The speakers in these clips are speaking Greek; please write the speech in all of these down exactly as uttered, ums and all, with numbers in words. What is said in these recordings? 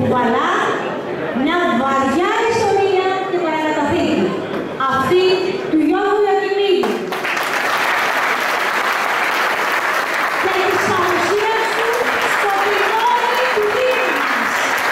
κουβαλά μια βαριά ιστορία και παρακαταθήκη, αυτή του Γιώργου Ιακοιμίδη και της παρουσίας του στο πυλώνι του Δήμου μας.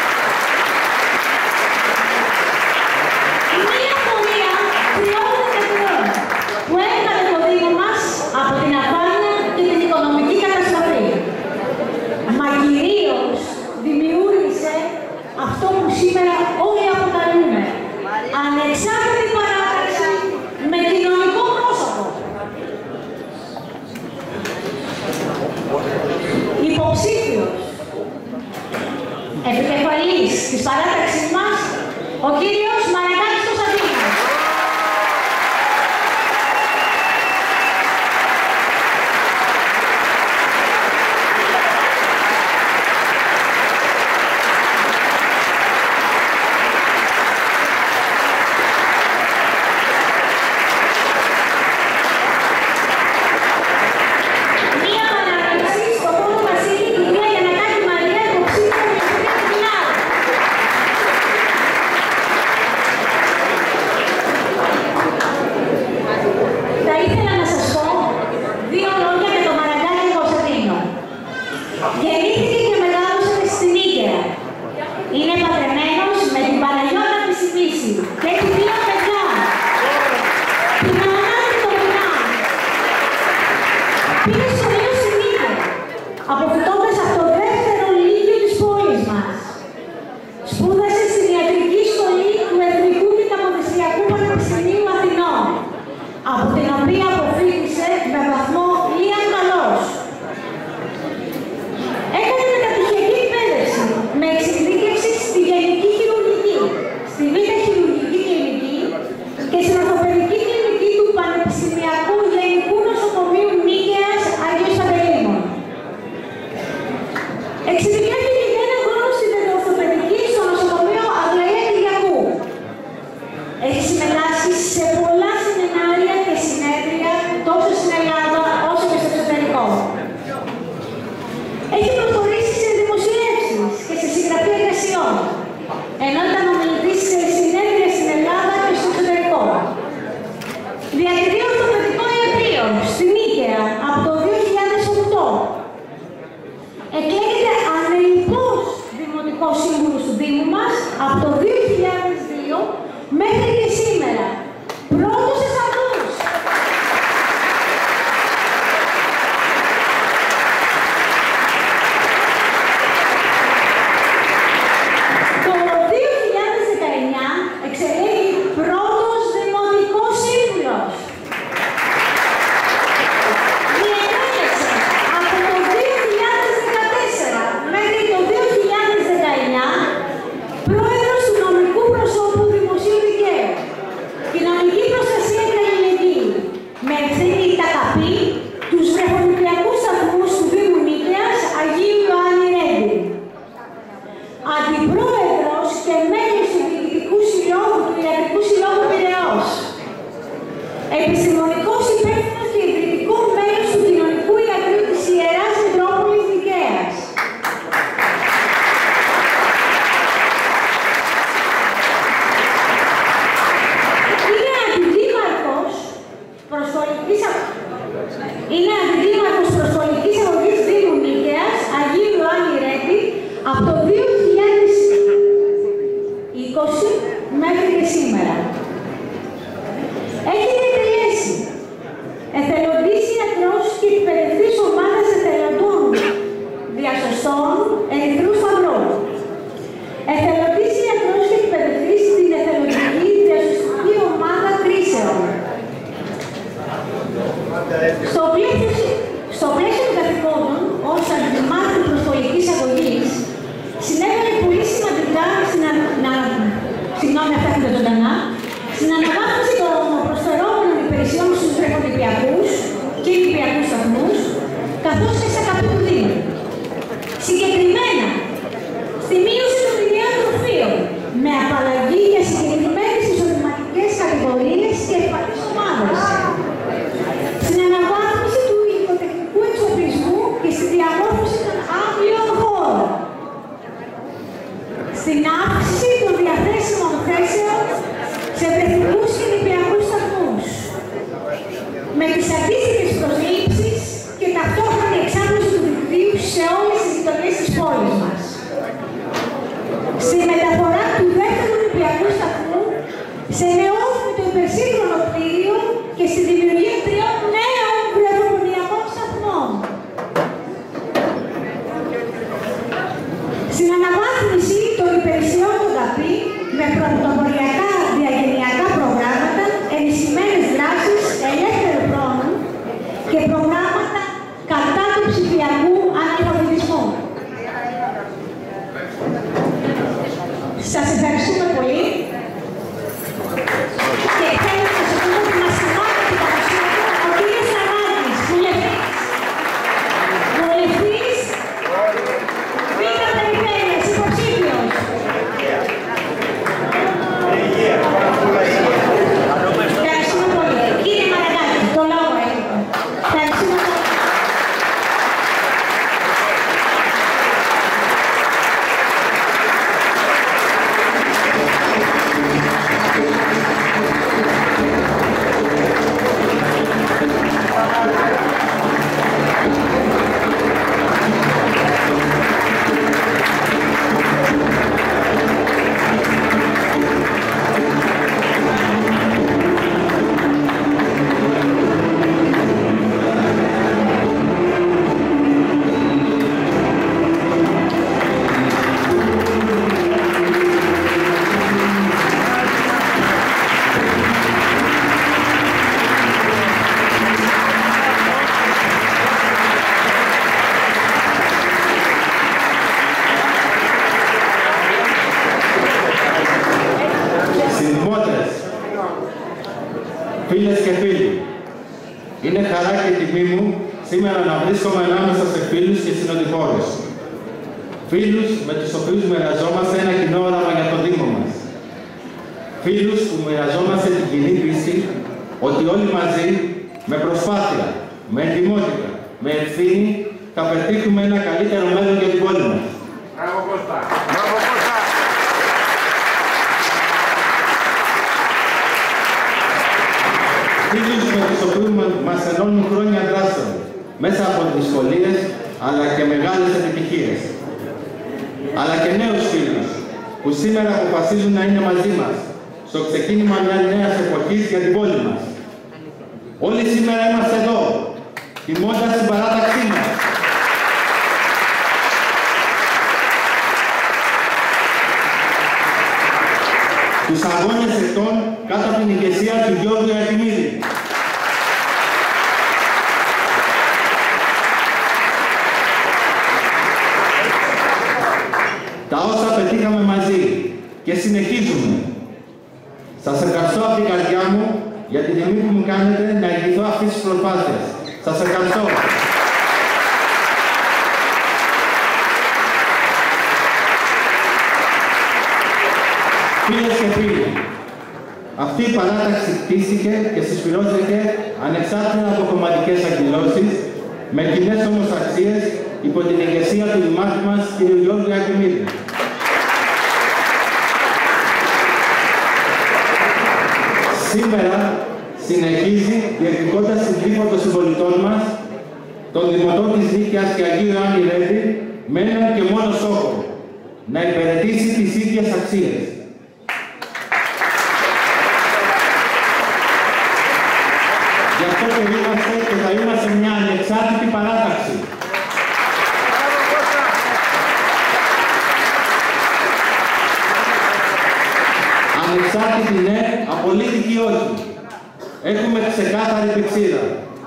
Μια πορεία τριών ετών που έκανε το Δήμο μας από την αφάνεια και την οικονομική καταστροφή. Μα κυρίως δημιούργησε αυτό που σήμερα όλοι αποκαλούμε ανεξάρτητη παράταξη με κοινωνικό πρόσωπο. Υποψήφιος επικεφαλής της παράταξης μας, ο κύριος Μαρακάκης Κωνσταντίνος. Μία παράταξη στο πόνο Βασίλη, η κυρία Γιαννακάκη Μαρία, υποψήφια με την Κοινάλη. Θα ήθελα να σας πω δύο λόγια για τον Μαρακάκη Κωνσταντίνο. Γεννήθηκε και μεγάλωσε στην Νίκαια. Είναι παντρεμένος με την Παναγιώτα Πισιμίση και έχει δύο παιδιά. Την Ανά και τον Μινά. Πήγε σχολείο στην Νίκαια, αποφυτώντας από το δεύτερο λύκειο της πόλης μας. Σπούδασε στην ιατρική σχολή του Εθνικού και Καποδιστριακού Πανεπιστημίου Αθηνών, από την οποία αποφύτησε με βαθμό Λίαν Καλός. Έκανε μεταπτυχιακή εκπαίδευση με εξειδίκευση στη γενική χειρουργική, στη Β' χειρουργική κλινική και στην ορθοπαιδική κλινική του Πανεπιστημιακού Γενικού Νοσοκομείου Νίκαιας Αγίος Παντελεήμων. Εξειδικεύτηκε για έναν χρόνο στην ορθοπαιδική στο νοσοκομείο Αγλαία Κυριακού. Έχει συμμετάσχει σε πολλά σεμινάρια και συνέδρια τόσο στην Ελλάδα όσο και στο εξωτερικό. Έχει προχωρήσει σε δημοσιεύσεις και σε συγγραφή εργασιών, ενώ ήταν ομιλητής σε συνέδρια στην Ελλάδα και στο εξωτερικό. Διατηρεί ορθοπαιδικό ιατρείο στην Νίκαια από το δύο χιλιάδες οκτώ. Εκλέγεται ανελιπώς δημοτικός σύμβουλος του Δήμου μας από το δύο χιλιάδες δύο μέχρι και σήμερα. Πρώτος σε αυτούς. Το δύο χιλιάδες δεκαεννιά εξελέγει πρώτος δημοτικός σύμβουλος. Διεκρίνησε από το δύο χιλιάδες δεκατέσσερα μέχρι το δύο χιλιάδες δεκαεννιά πρόεδρος του νομικού προσώπου Δημοσίου Δικαίου, κοινωνική προστασία και αλληλεγγύη, με ευθύνη καταπή τους βρεφονιπιακούς σταθμούς του Δήμου Νίκαιας Αγίου Ιωάννη Ρέντι. Αντιπρόεδρος και μέλος του Διοικητικού Συλλόγου του Ιατρικού Συλλόγου Πειραιώς. Επιστημονικός υπεύθυνος και ιδρυτικό μέλος του Κοινωνικού Ιατρείου της Ιεράς Μητρόπολης Νικαίας. Είναι αντιδήμαρχος προσχολικής Είναι αντιδήμαρχος προσχολικής αγωγής Δήμου Νίκαιας Αγίου Ιωάννη Ρέντι από το δύο χιλιάδες είκοσι μέχρι και σήμερα. Έχει διατελέσει εθελοντής ιατρός και εκπαιδευτής ομάδας εθελοντών διασωστών Ερυθρού Σταυρού. Εθελοντής ιατρός και εκπαιδευτής στην εθελοντική διασωστική ομάδα κρίσεων. Στο πλαίσιο, στο πλαίσιο των καθηκόντων ως αντιδημάρχου προσχολικής αγωγής, συνέβαλε πολύ σημαντικά στην, ανα... να... Συγγνώμη, αυτά είναι ζωντανά, στην αναβάθμιση των προσφερόμενων υπηρεσιών στους βρεφονιπιακούς και νηπιακούς σταθμούς, καθώς και στα καπή του Δήμου. Συγκεκριμένα, στη μείωση των μηνιαίων τροφίων, με απαλλαγή για συγκεκριμένες εισοδηματικές κατηγορίες και ευπαθείς ομάδες. Στην αναβάθμιση του υλικοτεχνικού εξοπλισμού και στη διαμόρφωση των άμβλιων χώρων. Στην σε όλες τις γειτονιές της πόλης μας. Στη μεταφορά του δεύτερου Ολυμπιακού σταθμού σε νεόθυμητο υπερσύγχρονο κτίριο και στη δημιουργία τριών νέων βρεφοπονιακών σταθμών. Στην αναβάθμιση των υπηρεσιών του ΓΑΠΗ με πρωτοποριακά διαγενειακά προγράμματα, ενισχυμένες δράσεις ελεύθερου χρόνου και προγράμματα κατά του ψηφιακού αναλφαβητισμού. Σας ευχαριστούμε πολύ και θέλω να σας πω ότι μας θυμάται την παρουσία του ο κύριος Σαράνης, βουλευτής. Βουλευτής Β' Περιφέρειας, υποψήφιος. Ευχαριστούμε πολύ. Κύριε Μαραγκάκη, το λόγο έχετε. Ευχαριστούμε πολύ. Φίλες και φίλοι, είναι χαρά και τιμή μου σήμερα να βρίσκομαι ανάμεσα σε φίλους και συνοδοιπόρους. Φίλους με τους οποίους μοιραζόμαστε ένα κοινό όραμα για το Δήμο μας. Φίλους που μοιραζόμαστε την κοινή πίστη ότι όλοι μαζί, με προσπάθεια, με εντιμότητα, με ευθύνη, θα πετύχουμε ένα καλύτερο μέλλον για την πόλη μας. Μπράβο Κώστα! Φίλους με τους οποίους μας ενώνουν χρόνια δράσεων, μέσα από δυσκολίες, αλλά και μεγάλες επιτυχίες. Αλλά και νέους φίλους, που σήμερα αποφασίζουν να είναι μαζί μας, στο ξεκίνημα μιας νέας εποχής για την πόλη μας. Όλοι σήμερα είμαστε εδώ, τιμώντας την παράταξή μας. Τους αγώνες ετών κάτω από την ηγεσία του Γιώργου Αρτιμίδη. Τα όσα πετύχαμε μαζί και συνεχίζουμε. Σας ευχαριστώ από την καρδιά μου για την τιμή που μου κάνετε να ηγηθώ αυτής της προσπάθειας. Σας ευχαριστώ. Φίλες και φίλοι, αυτή η παράταξη χτίστηκε και συσφυρώθηκε ανεξάρτητα από κομματικές εκδηλώσεις, με κοινές όμως αξίες υπό την ηγεσία του δημάρχου μας κ. Γιώργου Αρτιμίδη. Σήμερα συνεχίζει διεκδικώντας την τρίχο των συμπολιτών μας, των Δημοτών της Νίκαιας και Αγίου Ιωάννη Ρέβη, με έναν και μόνο στόχο, να υπηρετήσει τις ίδιες αξίες. Γι' αυτό και είμαστε και θα είμαστε μια ανεξάρτητη παράταξη. Ανεξάρτητη ναι, απολύτικη όχι. Έχουμε ξεκάθαρη πηξίδα.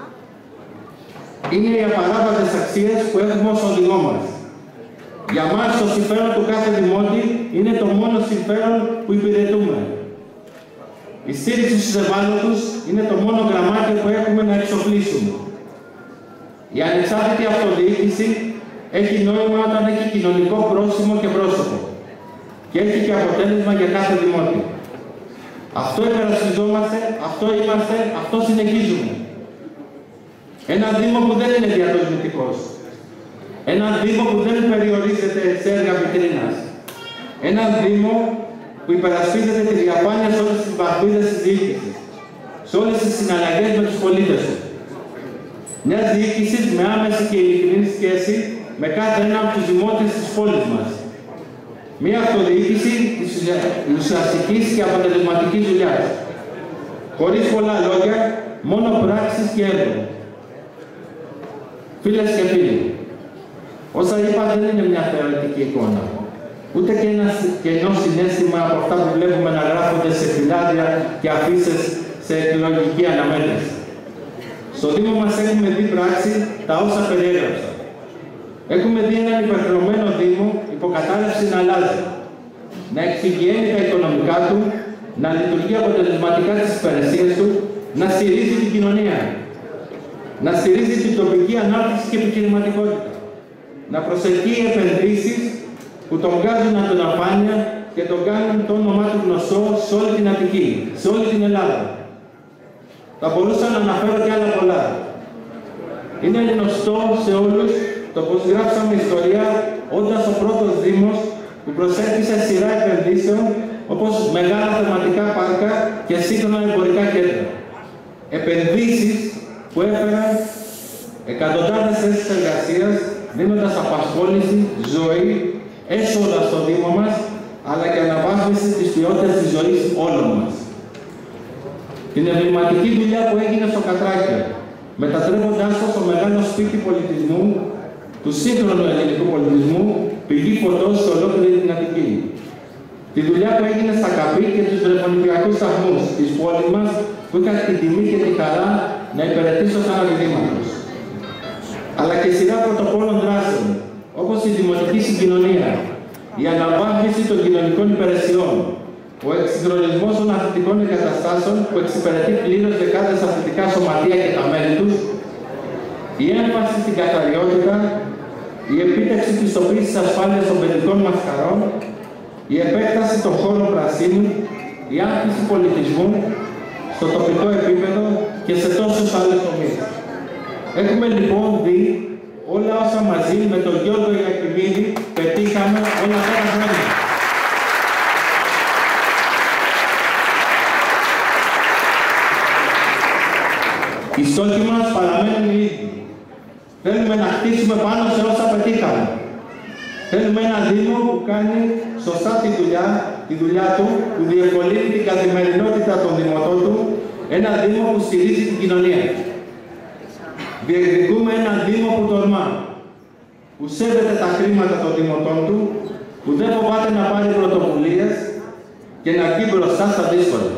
Είναι οι απαράβατες αξίες που έχουμε ως οδηγό μας. Για μας το συμφέρον του κάθε δημότη είναι το μόνο συμφέρον που υπηρετούμε. Η στήριξη στους ευάλωτους είναι το μόνο γραμμάτιο που έχουμε να εξοπλίσουμε. Η ανεξάρτητη αυτοδιοίκηση έχει νόημα όταν έχει κοινωνικό πρόσημο και πρόσωπο και έχει και αποτέλεσμα για κάθε δημότη. Αυτό υπερασπιζόμαστε, αυτό είμαστε, αυτό συνεχίζουμε. Ένα Δήμο που δεν είναι διατολμητικός. Ένα Δήμο που δεν περιορίζεται σε έργα βιτρίνας. Ένα Δήμο που υπερασπίζεται τη διαφάνεια σε όλες τις βαθμίδες της διοίκησης, σε όλες τις συναλλαγές με τους πολίτες του. Μια διοίκηση με άμεση και ειλικρινή σχέση, με κάθε ένα από τους δημότες της πόλης μας. Μία αυτοδιοίκηση της ουσιαστικής και αποτελεσματικής δουλειάς. Χωρίς πολλά λόγια, μόνο πράξεις και έργο. Φίλες και φίλοι, όσα είπα δεν είναι μια θεωρητική εικόνα, ούτε και ένα κενό συναίσθημα από αυτά που βλέπουμε να γράφονται σε φυλάδια και αφήσεις σε εκλογική αναμέτρηση. Στο Δήμο μας έχουμε δει πράξη τα όσα περιέγραψα. Έχουμε δει έναν υπερχρεωμένο Δήμο υποκατάρρευση να αλλάζει, να εξηγιαίνει τα οικονομικά του, να λειτουργεί αποτελεσματικά τις υπηρεσίες του, να στηρίζει την κοινωνία, να στηρίζει την τοπική ανάπτυξη και επιχειρηματικότητα, να προσελκύει επενδύσεις που τον βγάζουν από την αφάνεια και τον κάνουν το όνομά του γνωστό σε όλη την Αττική, σε όλη την Ελλάδα. Θα μπορούσα να αναφέρω και άλλα πολλά. Είναι γνωστό σε όλους το πως γράψαμε ιστορία όντας ο πρώτος Δήμος που προσέλκυσε σειρά επενδύσεων όπως μεγάλα θεματικά πάρκα και σύγχρονα εμπορικά κέντρα. Επενδύσεις που έφεραν εκατοντάδες θέσεις εργασίας, δίνοντας απασχόληση, ζωή, έσοδα στο Δήμο μας, αλλά και αναβάθμιση της ποιότητας της ζωής όλων μας. Την εμβληματική δουλειά που έγινε στο Κατράκιο, μετατρέποντάς το στο μεγάλο σπίτι πολιτισμού, του σύγχρονου ελληνικού πολιτισμού, πηγή φωτός σε ολόκληρη την Αττική. Τη δουλειά που έγινε στα Καπή και τους βρεφονιπιακούς σταθμούς της πόλης μας, που είχα την τιμή και τη χαρά να υπηρετήσω σαν αντιδήματος. Αλλά και σειρά πρωτοπόλων δράσεων, όπως η δημοτική συγκοινωνία, η αναβάθμιση των κοινωνικών υπηρεσιών, ο εξυγχρονισμός των αθλητικών εγκαταστάσεων που εξυπηρετεί πλήρως δεκάδες αθλητικά σωματεία και τα μέλη τους, η έμφαση στην καθαριότητα, η επίτευξη της τοπικής ασφάλειας των παιδικών μας χαρών, η επέκταση των χώρων πρασίνου, η αύξηση πολιτισμού στο τοπικό επίπεδο και σε τόσους άλλους τομείς. Έχουμε λοιπόν δει όλα όσα μαζί με τον Γιώργο Ιακυμίδη πετύχαμε όλα αυτά τα χρόνια. Οι στόχοι μας παραμένουν οι ίδιοι. Θέλουμε να χτίσουμε πάνω σε όσα πετύχαμε. Θέλουμε ένα Δήμο που κάνει σωστά τη δουλειά, τη δουλειά του, που διευκολύνει την καθημερινότητα των δημοτών του, ένα Δήμο που στηρίζει την κοινωνία. Διεκδικούμε ένα Δήμο που τολμά, που σέβεται τα χρήματα των δημοτών του, που δεν φοβάται να πάρει πρωτοβουλίες και να βγει μπροστά στα δύσκολα.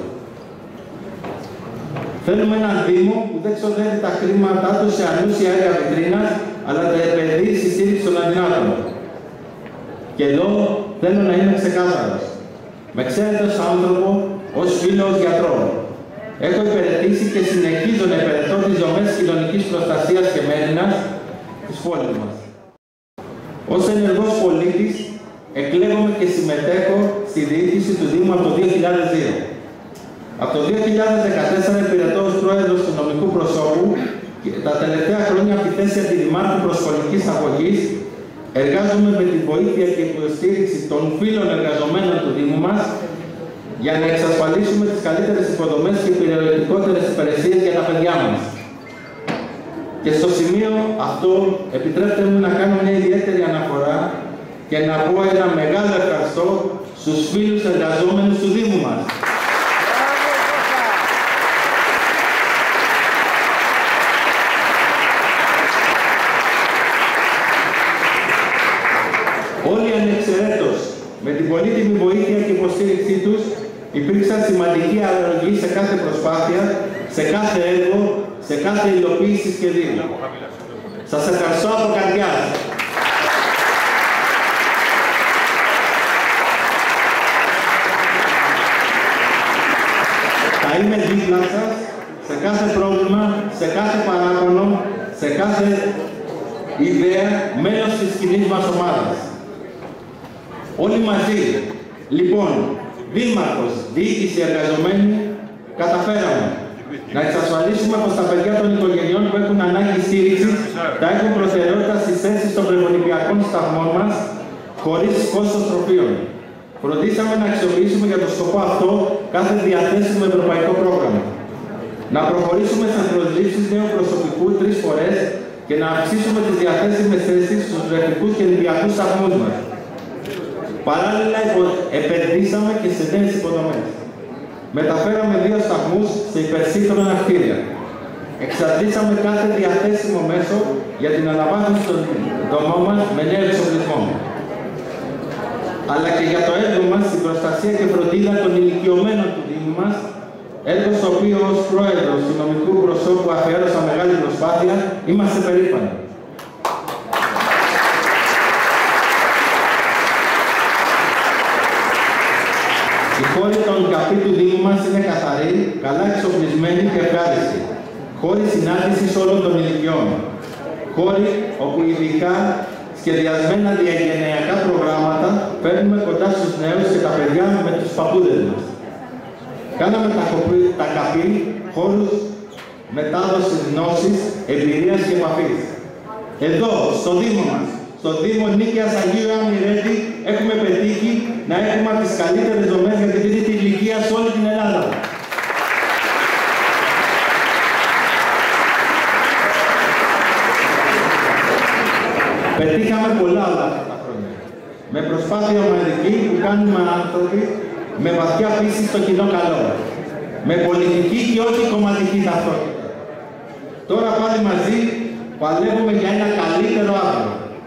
Θέλουμε έναν Δήμο που δεν ξοδεύει τα χρήματά του σε ανούσια έργα βιτρίνας, αλλά τα επενδύει στη στήριξη των αδυνάτων. Και εδώ θέλω να είμαι ξεκάθαρος. Με ξέρετε ως άνθρωπο, ως φίλο, ως γιατρό. Έχω υπηρετήσει και συνεχίζω να υπηρετώ τις δομές κοινωνικής προστασίας και μέρινας της πόλης μας. Ως ενεργός πολίτης, εκλέγομαι και συμμετέχω στη διοίκηση του Δήμου από το δύο χιλιάδες δύο. Από το δύο χιλιάδες δεκατέσσερα υπηρετώ ως πρόεδρος του νομικού προσώπου και τα τελευταία χρόνια από τη θέση αντιδημάρχου προσχολικής αγωγής εργάζομαι με τη βοήθεια και υποστήριξη των φίλων εργαζομένων του Δήμου μας για να εξασφαλίσουμε τις καλύτερες υποδομές και ποιοτικότερες υπηρεσίες για τα παιδιά μας. Και στο σημείο αυτό επιτρέψτε μου να κάνω μια ιδιαίτερη αναφορά και να πω ένα μεγάλο ευχαριστώ στους φίλους εργαζόμενους του Δήμου μας. Όλοι ανεξαιρέτως, με την πολύτιμη βοήθεια και υποστήριξή τους, υπήρξαν σημαντική αρρωγή σε κάθε προσπάθεια, σε κάθε έργο, σε κάθε υλοποίηση σχεδίου. Σας ευχαριστώ από καρδιάς. Θα είμαι δίπλα σας σε κάθε πρόβλημα, σε κάθε παράπονο, σε κάθε ιδέα, μέλος της κοινής μας ομάδας. Όλοι μαζί, λοιπόν, δήμαρχος, διοίκηση, εργαζομένοι, καταφέραμε να εξασφαλίσουμε πως τα παιδιά των οικογενειών που έχουν ανάγκη στήριξη θα έχουν προτεραιότητα στις θέσεις των βρεφονιπιακών σταθμών μας, χωρίς κόστος τροφίων. Φροντίσαμε να αξιοποιήσουμε για τον σκοπό αυτό κάθε διαθέσιμο ευρωπαϊκό πρόγραμμα. Να προχωρήσουμε στις προσλήψεις νέου προσωπικού τρεις φορές και να αυξήσουμε τις διαθέσιμες θέσεις στους βρεφικούς και νηπιακούς σταθμούς μας. Παράλληλα, επενδύσαμε και σε νέες υποδομές. Μεταφέραμε δύο σταθμούς σε υπερσύγχρονα κτίρια. Εξαρτήσαμε κάθε διαθέσιμο μέσο για την αναβάθμιση των δομών μας με νέο εξοπλισμό. Αλλά και για το έργο μας, την προστασία και φροντίδα των ηλικιωμένων του Δήμου μας, έργο στο οποίο ως πρόεδρος του νομικού προσώπου αφιέρωσα μεγάλη προσπάθεια, είμαστε περήφανοι. Οι χώροι των ΚΑΠΗ του Δήμου μας είναι καθαροί, καλά εξοπλισμένοι και ευχάριστοι. Χώροι συνάντησης όλων των ηλικιών. Χώροι όπου ειδικά σχεδιασμένα διαγενειακά προγράμματα φέρνουμε κοντά στους νέους και τα παιδιά με τους παππούδες μας. Κάναμε τα, τα ΚΑΠΗ χώρους μετάδοσης γνώσης, εμπειρίας και επαφής. Εδώ, στο Δήμο μας, στο Δήμο Νίκαιας Αγίου Αμυρέτη, έχουμε πετύχει να έχουμε τις καλύτερες δομές για την τρίτη ηλικία σε όλη την Ελλάδα. Πετύχαμε πολλά όλα αυτά τα χρόνια. Με προσπάθεια ομαδική που κάνουμε άνθρωποι με βαθιά πίστη στο κοινό καλό. Με πολιτική και όχι κομματική ταυτότητα. Τώρα πάλι μαζί παλεύουμε για ένα καλύτερο αύριο.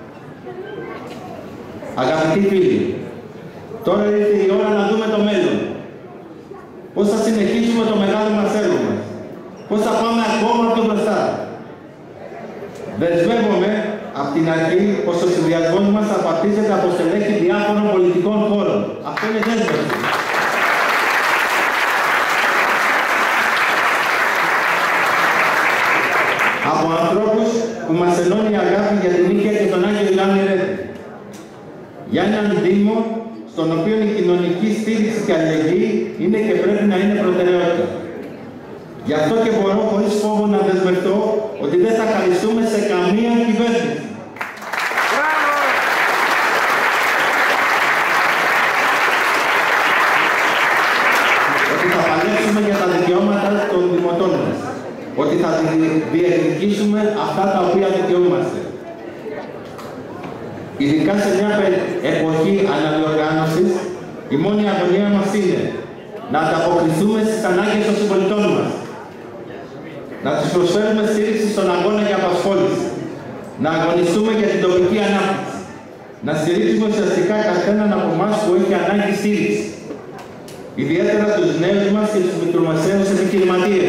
Αγαπητοί φίλοι, τώρα ήρθε η ώρα να δούμε το μέλλον. Πώς θα συνεχίσουμε το μεγάλο μας έργο μας. Πώς θα πάμε ακόμα πιο μπροστά. Δεσμεύομαι από την αρχή πως ο συνδυασμός μας θα πατήσεται από στελέχη διάφορων πολιτικών χώρων. Αυτό είναι δέσμευση. Από ανθρώπους που μας ενώνει η αγάπη για την Νίκαια και τον Άγιο Ιωάννη Ρέτη. Για έναν Δήμο στον οποίο η κοινωνική στήριξη και αλληλεγγύη είναι και πρέπει να είναι προτεραιότητα. Γι' αυτό και μπορώ χωρίς φόβο να δεσμευτώ ότι δεν θα χαριστούμε σε καμία κυβέρνηση. Ότι θα παλέψουμε για τα δικαιώματα των δημοτών μας. Ότι θα διεκδικήσουμε αυτά τα οποία δικαιούμαστε. Ειδικά σε μια εποχή αναδιοργάνωσης, η μόνη αγωνία μας είναι να ανταποκριθούμε στις ανάγκες των συμπολιτών μας. Να τους προσφέρουμε στήριξη στον αγώνα για απασχόληση. Να αγωνιστούμε για την τοπική ανάπτυξη. Να στηρίξουμε ουσιαστικά καθέναν από εμάς που έχει ανάγκη στήριξη. Ιδιαίτερα τους νέους μας και τους μικρομεσαίους επιχειρηματίες.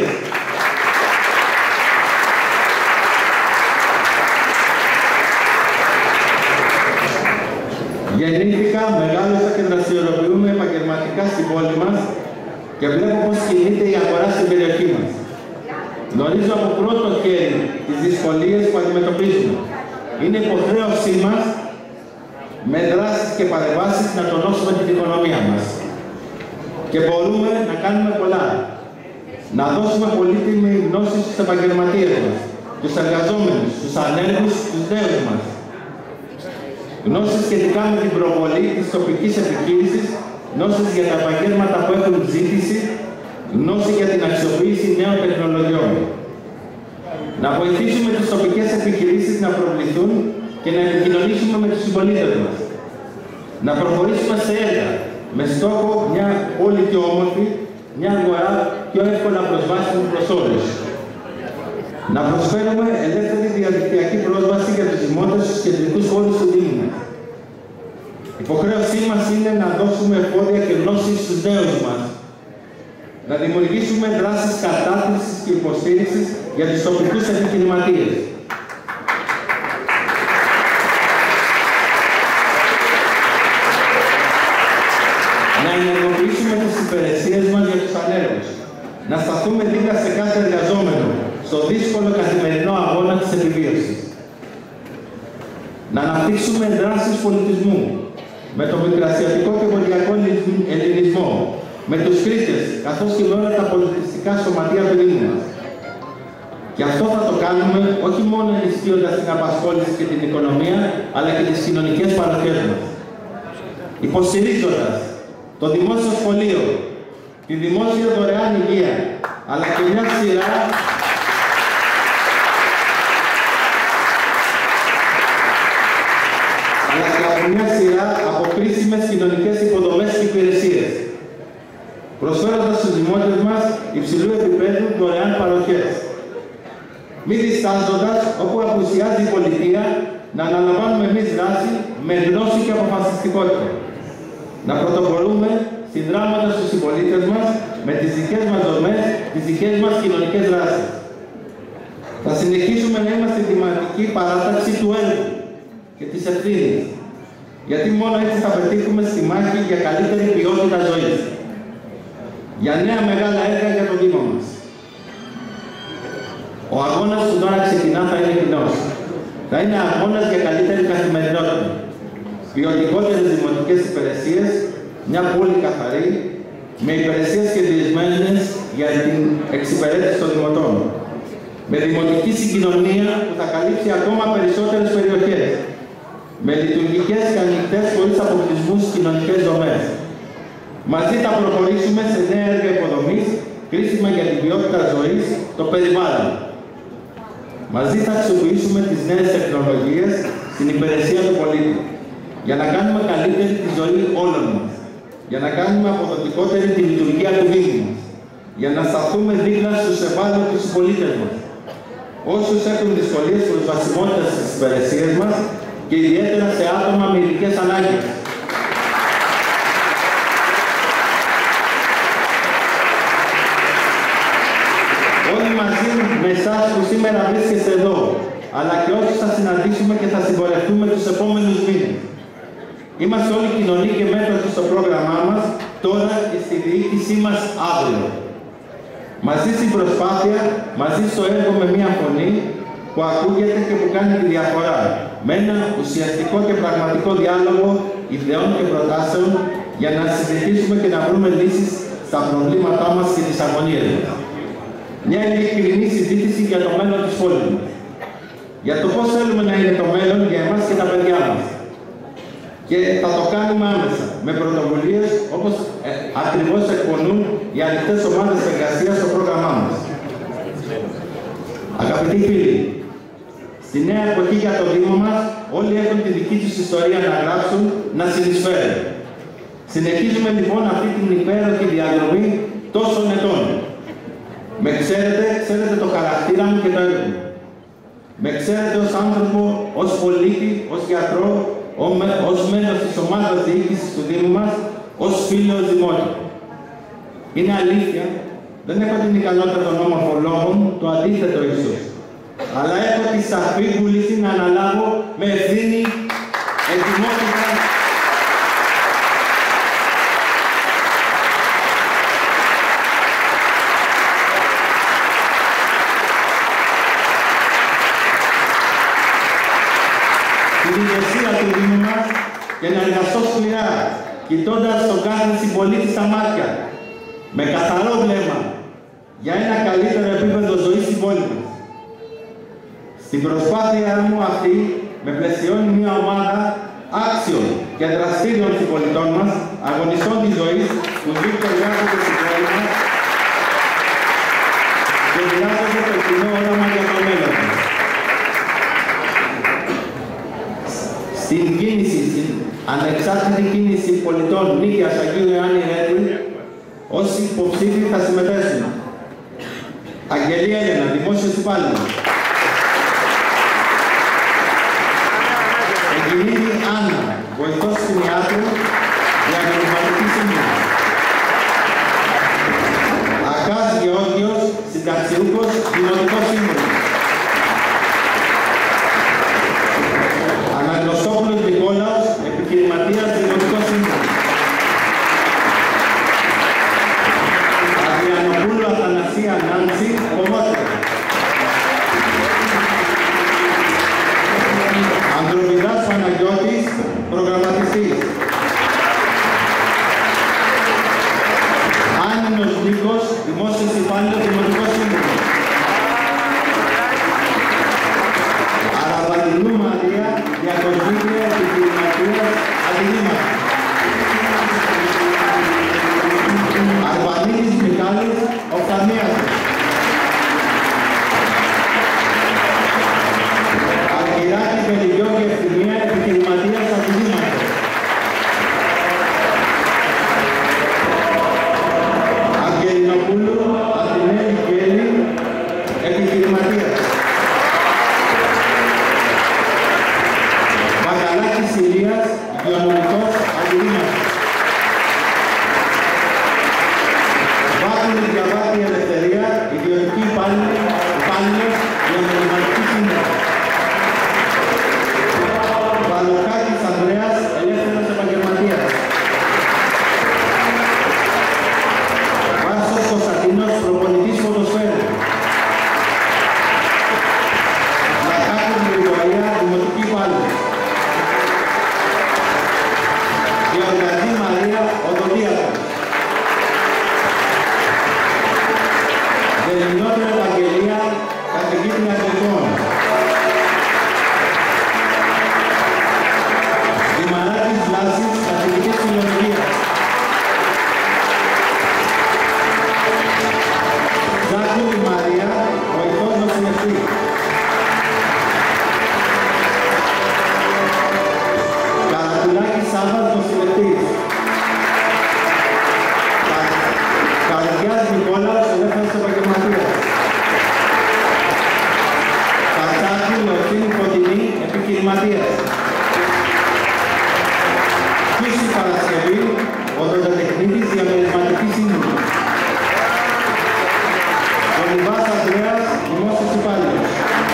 Γεννήθηκα, μεγάλωσα και δραστηριοποιούμε επαγγελματικά στην πόλη μας και βλέπω πώς κινείται η αγορά στην περιοχή μας. Γνωρίζω από πρώτο χέρι τις δυσκολίες που αντιμετωπίζουμε. Είναι υποχρέωσή μας με δράσεις και παρεμβάσεις να τονώσουμε την οικονομία μας. Και μπορούμε να κάνουμε πολλά. Να δώσουμε πολύτιμη γνώση στους επαγγελματίες μας, τους εργαζόμενους, τους ανέργους, τους νέους μας. Γνώσεις σχετικά με την προβολή της τοπικής επιχείρησης, γνώσεις για τα επαγγέλματα που έχουν ζήτηση, γνώση για την αξιοποίηση νέων τεχνολογιών. Να βοηθήσουμε τις τοπικές επιχειρήσεις να προβληθούν και να επικοινωνήσουμε με τους συμπολίτες μας. Να προχωρήσουμε σε έργα, με στόχο μια πόλη πιο όμορφη, μια αγορά πιο εύκολα προσβάσιμη προς όλους. Να προσφέρουμε ελεύθερη διαδικτυακή πρόσβαση για τους δημότες στους κεντρικούς χώρους του Δήμου μας. Η υποχρέωσή μας είναι να δώσουμε εφόδια και γνώση στους νέους μας. Να δημιουργήσουμε δράσεις κατάρτισης και υποστήριξης για τους τοπικούς επιχειρηματίες. Να ενεργοποιήσουμε τις υπηρεσίες μας για τους ανέργους. Να σταθούμε δίπλα σε κάθε εργαζόμενο, στο δύσκολο καθημερινό αγώνα της επιβίωσης. Να αναπτύξουμε δράσεις πολιτισμού, με το μικρασιατικό και βορειακό ελληνισμό, με τους Κρήτες, καθώς και με όλα τα πολιτιστικά σωματεία του Δήμου μας. Και αυτό θα το κάνουμε όχι μόνο ενισχύοντας την απασχόληση και την οικονομία, αλλά και τις κοινωνικές παροχές μας. Υποστηρίζοντας το δημόσιο σχολείο, τη δημόσια δωρεάν υγεία, αλλά και μια σειρά αλλά και από μια σειρά από κρίσιμες κοινωνικές υποδομές και υπηρεσίες, προσφέροντας στους δημότες μας υψηλού επίπεδου δωρεάν παροχές, μη διστάζοντας όπου απουσιάζει η πολιτεία να αναλαμβάνουμε εμείς δράση με γνώση και αποφασιστικότητα. Να πρωτοπορούμε συνδράμοντας τους συμπολίτες μας με τις δικές μας δομές, τις δικές μας κοινωνικές δράσεις. Θα συνεχίσουμε να είμαστε θεματική παράταξη του έργου και της ευθύνης, γιατί μόνο έτσι θα πετύχουμε στη μάχη για καλύτερη ποιότητα ζωής, για νέα μεγάλα έργα για το Δήμο μας. Ο αγώνας που τώρα ξεκινά θα είναι κοινός. Θα είναι αγώνας για καλύτερη καθημερινότητα, ποιοτικότερες δημοτικές υπηρεσίες, μια πόλη καθαρή, με υπηρεσίες σχεδιασμένες για την εξυπηρέτηση των δημοτών, με δημοτική συγκοινωνία που θα καλύψει ακόμα περισσότερες περιοχές, με λειτουργικές και ανοιχτές χωρίς αποκλεισμούς κοινωνικές δομές. Μαζί θα προχωρήσουμε σε νέα έργα υποδομής, κρίσιμα για την ποιότητα ζωής, το περιβάλλον. Μαζί θα αξιοποιήσουμε τις νέες τεχνολογίες στην υπηρεσία του πολίτη, για να κάνουμε καλύτερη τη ζωή όλων μας, για να κάνουμε αποδοτικότερη τη λειτουργία του Δήμου μας, για να σταθούμε δίπλα στους ευάλωτους πολίτες μας, όσους έχουν δυσκολίες προσβασιμότητας στις υπηρεσίες μας και ιδιαίτερα σε άτομα με ειδικές ανάγκες. Όλοι μαζί με εσάς που σήμερα βρίσκεστε εδώ, αλλά και όσους θα συναντήσουμε και θα συμπορευτούμε τους επόμενους μήνες. Είμαστε όλοι κοινωνοί και μέτοχοι στο πρόγραμμά μας, τώρα και στη διοίκησή μας αύριο. Μαζί στην προσπάθεια, μαζί στο έργο με μία φωνή που ακούγεται και που κάνει τη διαφορά, με ένα ουσιαστικό και πραγματικό διάλογο ιδεών και προτάσεων για να συζητήσουμε και να βρούμε λύσεις στα προβλήματά μας και τις αγωνίες μας. Μια ειλικρινή συζήτηση για το μέλλον της πόλης μας. Για το πώς θέλουμε να είναι το μέλλον για εμάς και τα παιδιά μας. Και θα το κάνουμε άμεσα, με πρωτοβουλίες όπως ε, ακριβώς εκπονούν οι ανοιχτές ομάδες εργασίας στο πρόγραμμά μας. Αγαπητοί φίλοι, στη νέα εποχή για το Δήμο μας, όλοι έχουν τη δική τους ιστορία να γράψουν, να συνεισφέρουν. Συνεχίζουμε λοιπόν αυτή την υπέροχη διαδρομή τόσων ετών. Με ξέρετε, ξέρετε το χαρακτήρα μου και το έργο μου. Με ξέρετε ως άνθρωπο, ως πολίτη, ως γιατρό, ως μέλος της ομάδας διοίκησης του Δήμου μας, ως φίλο δημότη. Είναι αλήθεια, δεν έχω την ικανότητα των όμορφων λόγων, το αντίθετο ίσως. Αλλά έχω τη σαφή βούληση να αναλάβω με ευθύνη, ετοιμότητα, την ηγεσία του Δήμου μας και να εργαστώ σκληρά, κοιτώντας τον κάθε συμπολίτη στα μάτια, με καθαρό βλέμμα, για ένα καλύτερο επίπεδο ζωής στην πόλη μας. Στην προσπάθεια μου αυτή, με πλαισιώνει μια ομάδα άξιων και δραστήριων συμπολιτών μας, αγωνιστών της ζωής, που ζουν και εργάζονται στην πόλη μας και μοιράζονται το κοινό όραμα για το μέλλον μας. Στην κίνηση, στην ανεξάρτητη κίνηση πολιτών Νίκαιας Αγίου Ιωάννη Ρέτου, όσοι υποψήφοι θα συμμετέσχουν. Αγγελία Έλενα, δημόσιος υπάλληλος. Εγγυνίδη Άννα, βοηθός κτηνιάτρου, διαγνωματική σύμβουλη. Ακάς Γεώργιος, συνταξιούχος, δημοτικός σύμβουλος. Αναγνωστόπουλος Νικόλαος, επιχειρηματίας, δημοτικός σύμβουλος. Αδριανοπούλου Αθανασία Νάνση, κομμότρια. Ανδροβιδάς Παναγιώτης, προγραμματιστής. Σάββας νοσηλευτής. Καρδιάς Νικόλαος, ελεύθερος επαγγελματίας. Κατσάκη Λοξίνη Φωτεινή, επιχειρηματίας. Κίση Παρασκευή, οδοντοτεχνίτης, διαμερισματική σύμβουλη. Ολιβάς Ανδρέας, δημόσιος υπάλληλος.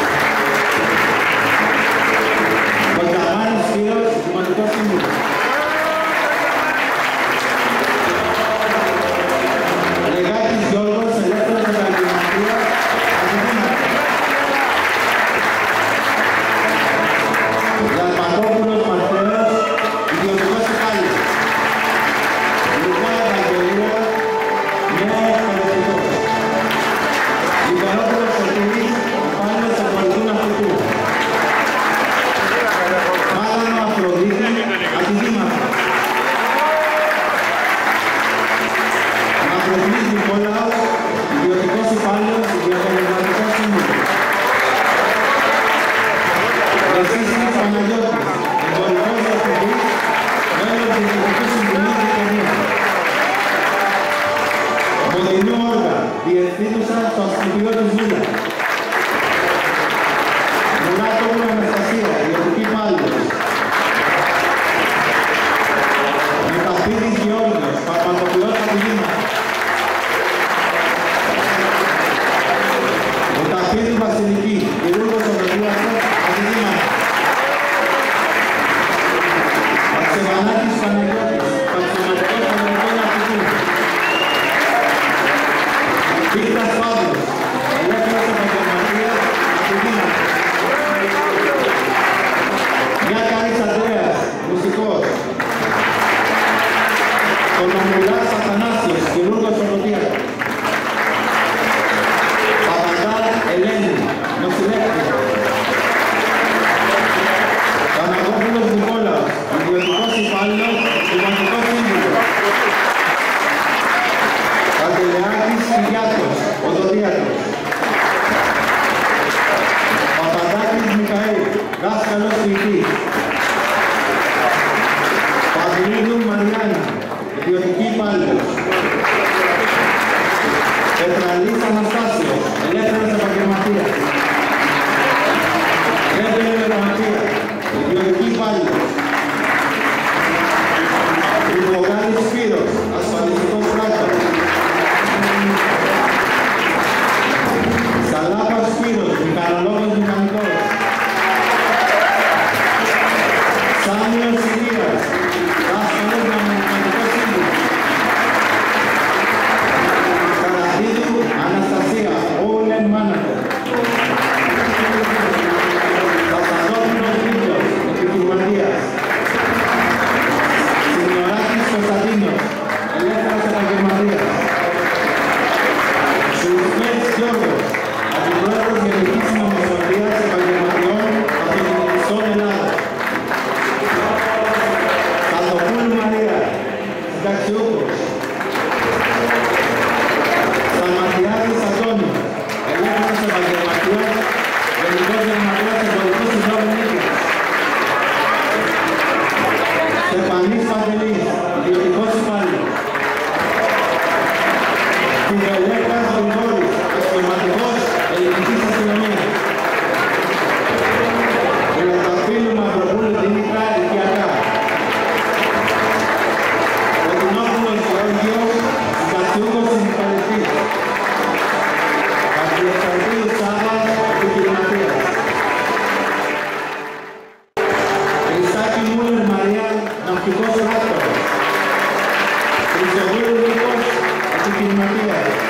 Κονταμάνης Σπύρος, δημοτικός σύμβουλος. Λεγάκης Γιώργος, ελεύθερος επαγγελματίας, αντιδήματα. Λαρματόπουλος Μαρτέος, ιδιωτικός υπάλληλος. Λουκά Ευαγγελία, νέα εκπαιδευτικός. Λιβερόπουλος Σωτήρης, υπάλληλος εμπορικού ναυτικού. Μάλανο Αφροδίτη, αντιδήματα. Μαυρογλής Νικόλαος, ιδιωτικός υπάλληλος, διαπολεμματικός σύμβουλος. Ρεσίσινος Παναγιώτης, εμπορικός διευθυντής, μέλος του Διοικητικού Συμβουλίου Γειτονίας. Μοδινού Όργα, διευθύνουσα στο Αστυνομικό της Βούλας. Μουράτογλου Αναστασία, ιδιωτική υπάλληλος. Μεταπίδης Γεώργιος, Παπαντοπουλός αντιδήματα. Μεταπίδης Βασιλική, χειρούργος οδοντίατρος, αντιδήματα. Αξεβανάκης Παναγιώτης, αξιωματικός πανεπιστημίου ναυτικού. Βίκτας Παύλος, ελεύθερος επαγγελματίας, αντιδήματα. Γιάκαρης Ανδρέας, μουσικός. Κονομουλάς Αθανάσιος, χειρούργος οδοντίατρος. Παπαντά Ελένη, νοσηλεύτρια. Παναγόπουλος Νικόλαος, ιδιωτικός υπάλληλος, δημοτικός σύμβουλος. Παντελεάκης Κυριάκος, οδοντίατρος. Παπαντάκης Μικαήλ, δάσκαλος ποιητής. Παντελίδου Μαριάννη, ιδιωτική υπάλληλος. Πετραλής Αναστάσιος, ελεύθερος επαγγελματίας. Ρέμπελε Μεταμαρτία, ιδιωτική υπάλληλος. Τριβογάλης Σπύρος, ασφαλιστικός πράκτορας. Σαλάπας Σπύρος, μηχανολόγος μηχανικός. Σάμιος Ηλίας, δάσκαλος μηχανικός σύμβουλος. Καραδίδου Αναστασία, Όλεν Μάνατο. Παπαδόπουλος Βίντος, επιχειρηματίας. Σινιωράκης Κωνσταντίνος, ελεύθερος επαγγελματίας. Σουλφέτς Γιώργος, αντιπρόεδρος Γενικής Συνομοσπονδίας Επαγγελματιών Αυτοκινητιστών Ελλάδος. Καλτοπούλου Μαρία, συνταξιούχος. Σαλματιάδης Αντώνιος, ελεύθερος επαγγελματίας, γενικός γραμματέας εμπορικού συντρόφου Νίκης. Στεφανής Παντελής, ιδιωτικός υπάλληλος. Φιδελέκας Γρηγόρης, αξιωματικός ελληνικής αστυνομίας. Ελευθεροφίλου Μαυροπούλου Δήμητρα, οικιακά. Κοντινόπουλος Γεώργιος, συνταξιούχος συνυπαλλευτής. Παντιεξαρτήλου Σάββας, επιχειρηματίας. Χρυσάκη Μούλερ Μαρία, ναυτικός πράκτορας. Χρυσοδούλου Νίκος, επιχειρηματίας.